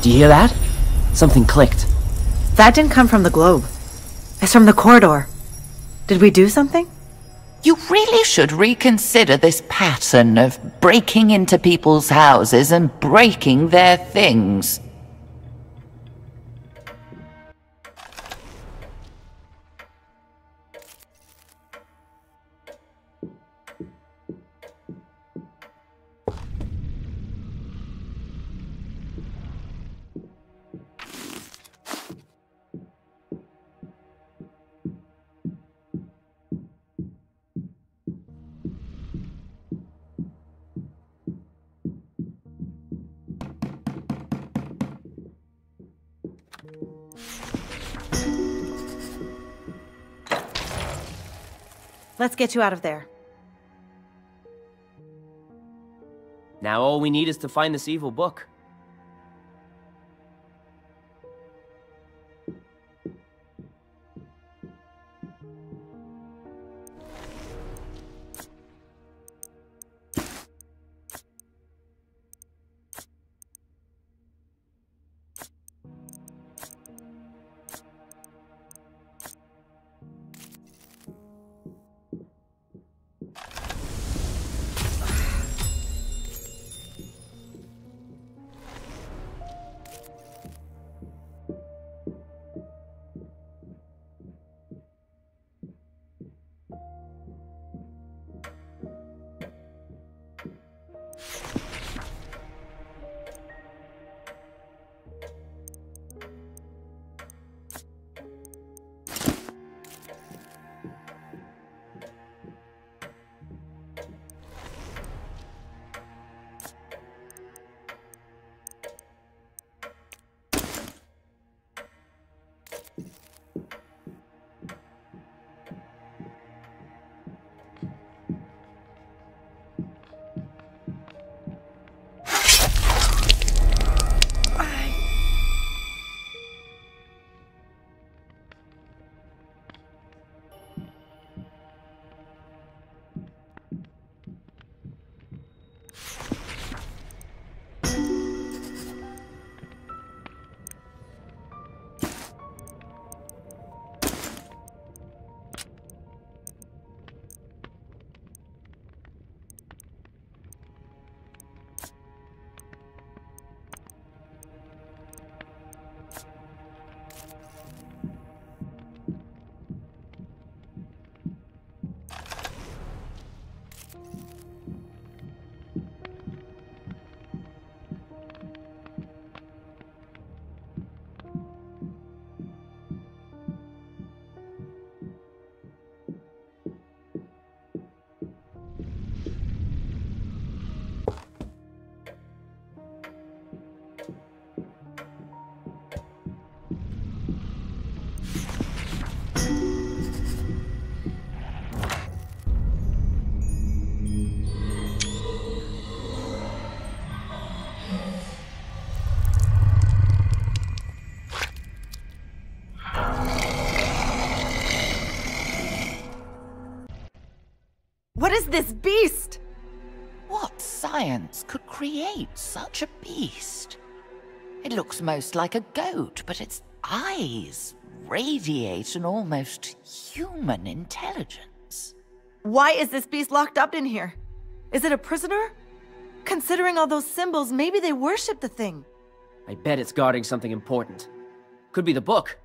Do you hear that? Something clicked. That didn't come from the globe. It's from the corridor. Did we do something? You really should reconsider this pattern of breaking into people's houses and breaking their things. Let's get you out of there. Now all we need is to find this evil book. What is this beast? What science could create such a beast? It looks most like a goat, but its eyes radiate an almost human intelligence. Why is this beast locked up in here? Is it a prisoner? Considering all those symbols, maybe they worship the thing. I bet it's guarding something important. Could be the book.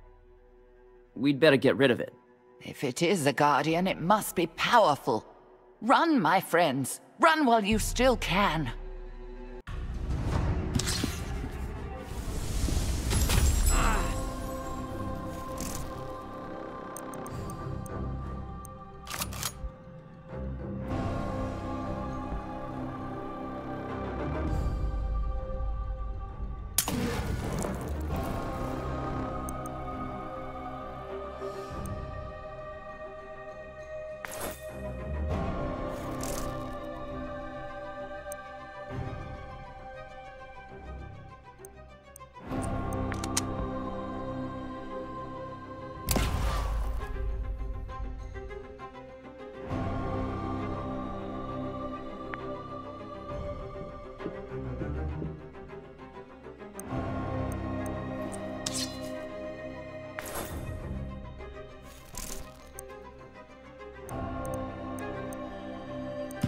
We'd better get rid of it. If it is a guardian, it must be powerful. Run, my friends. Run while you still can.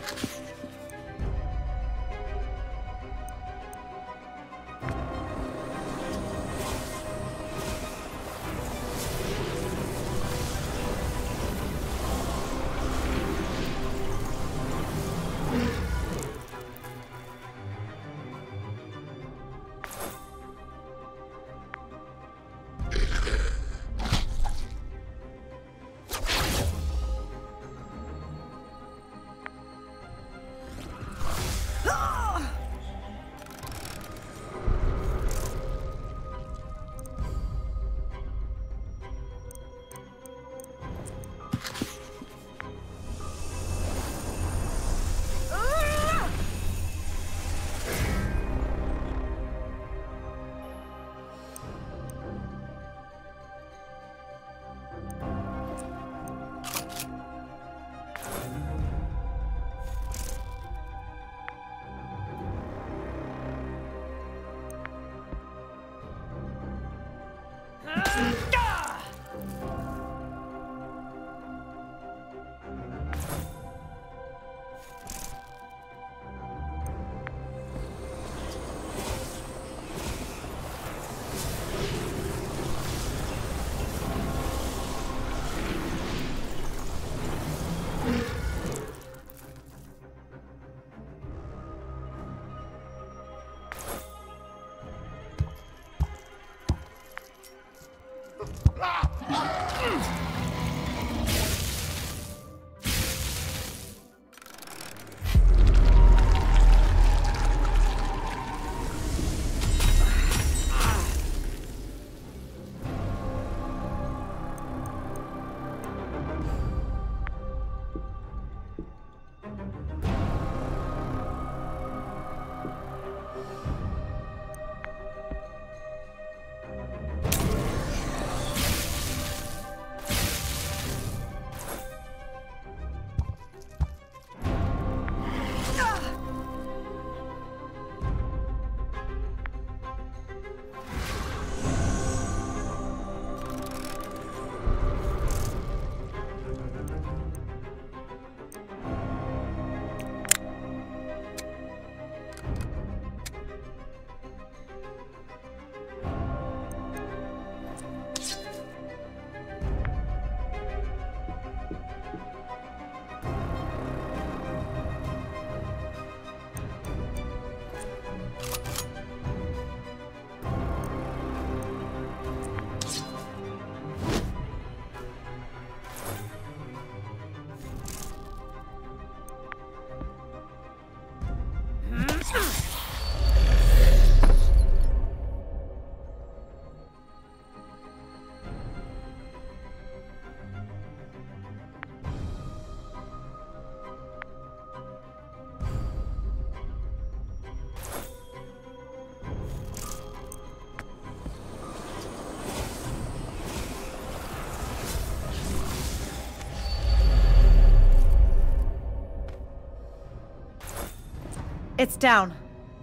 It's down.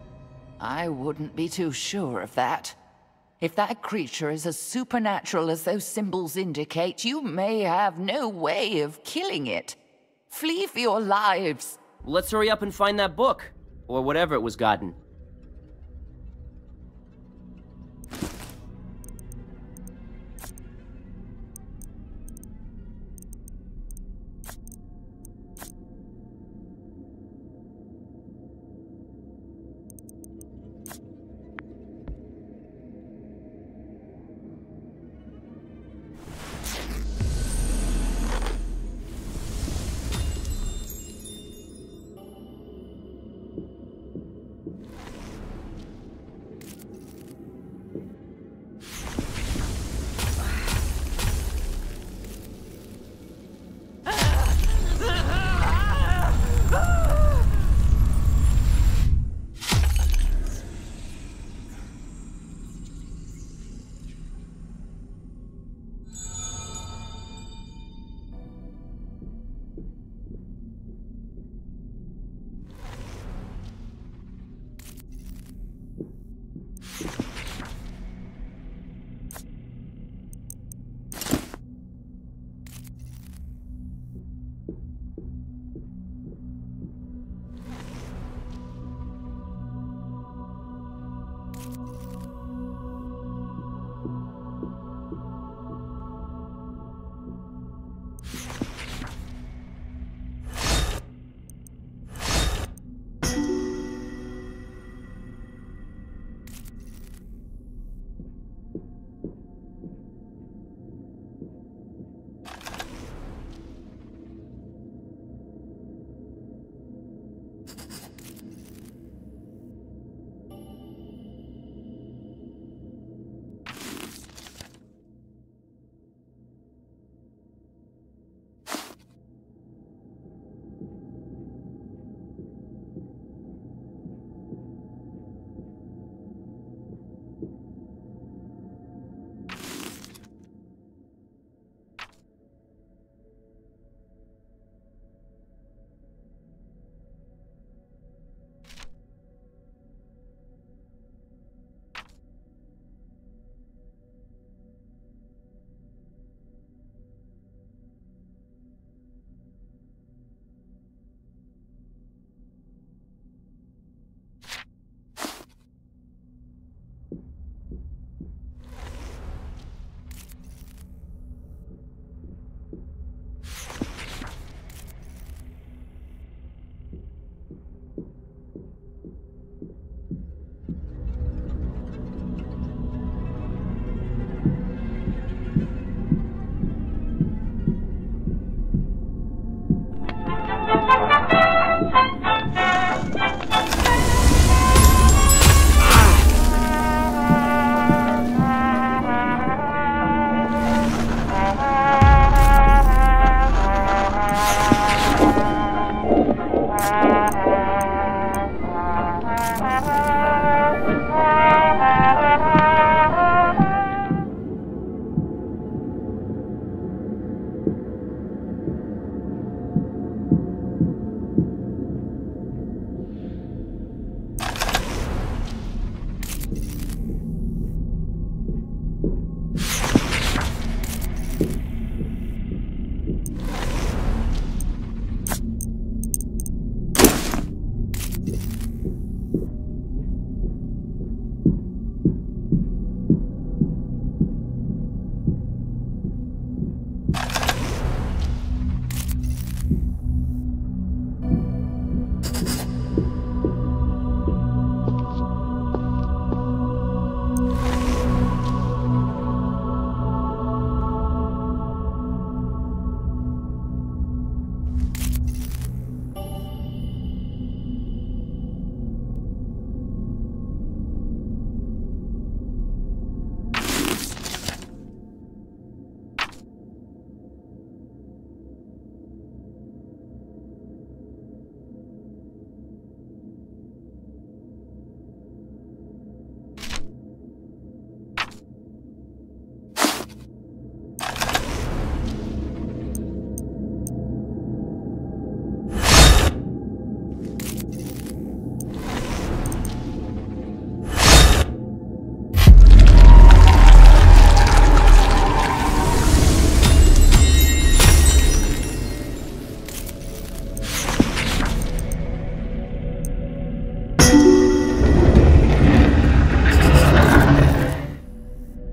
I wouldn't be too sure of that. If that creature is as supernatural as those symbols indicate, you may have no way of killing it. Flee for your lives. Let's hurry up and find that book. Or whatever it was gotten.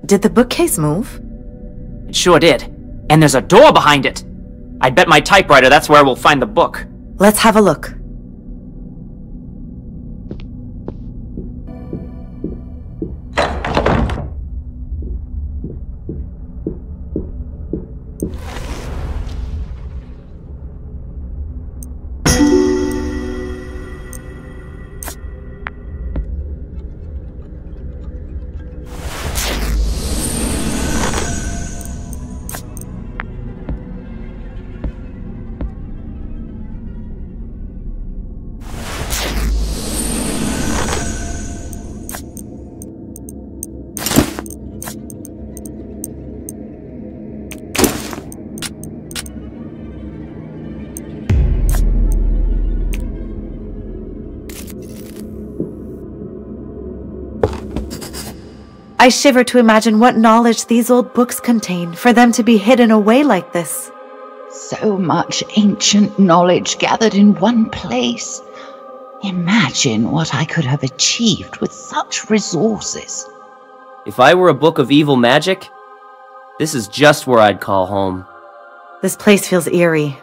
Did the bookcase move? It sure did. And there's a door behind it. I bet my typewriter that's where we'll find the book. Let's have a look. I shiver to imagine what knowledge these old books contain for them to be hidden away like this. So much ancient knowledge gathered in one place. Imagine what I could have achieved with such resources. If I were a book of evil magic, this is just where I'd call home. This place feels eerie.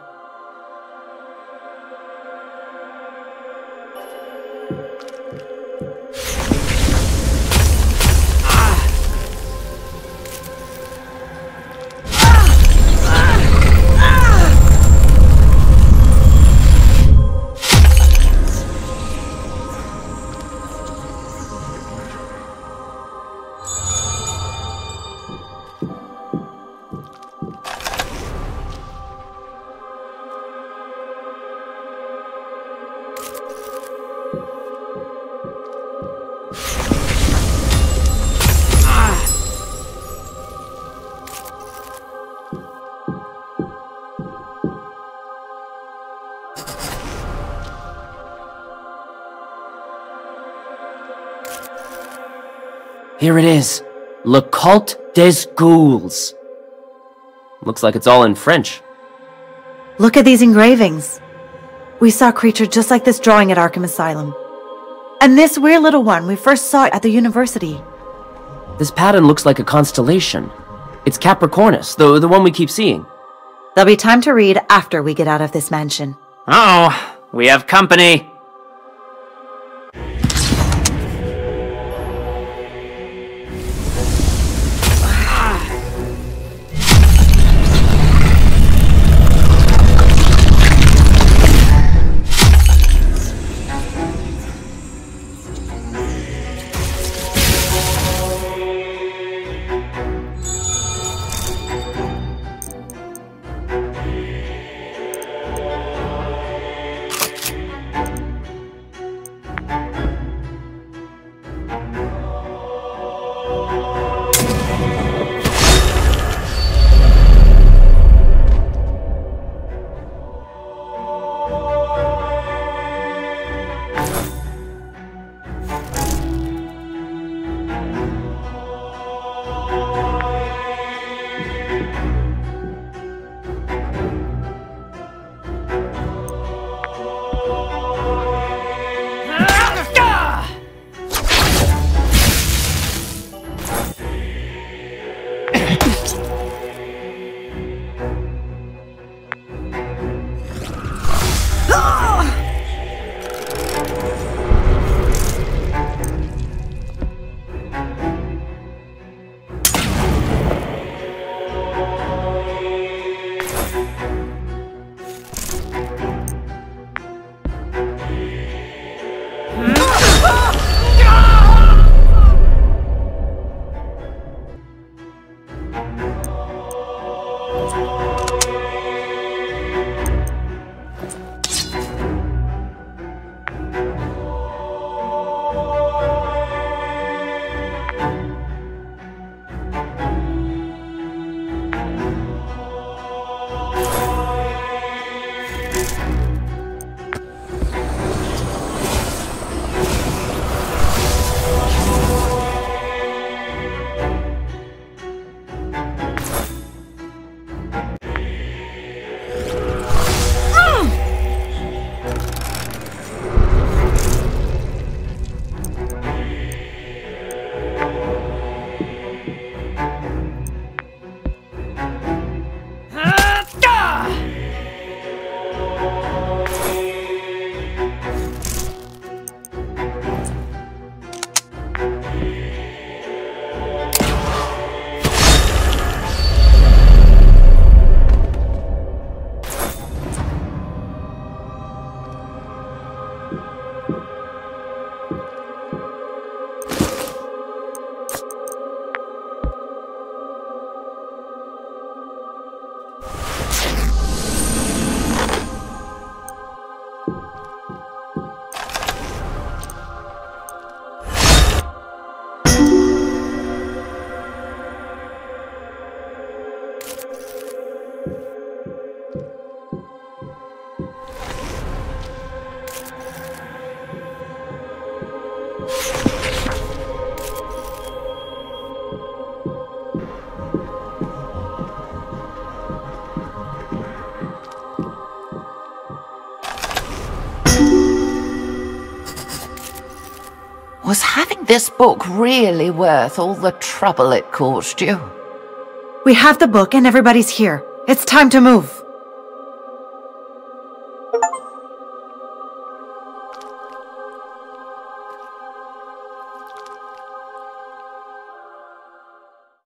Here it is. Le Culte des Ghouls. Looks like it's all in French. Look at these engravings. We saw a creature just like this drawing at Arkham Asylum. And this weird little one we first saw at the university. This pattern looks like a constellation. It's Capricornus, the one we keep seeing. There'll be time to read after we get out of this mansion. Uh-oh, we have company. Was having this book really worth all the trouble it caused you? We have the book and everybody's here. It's time to move.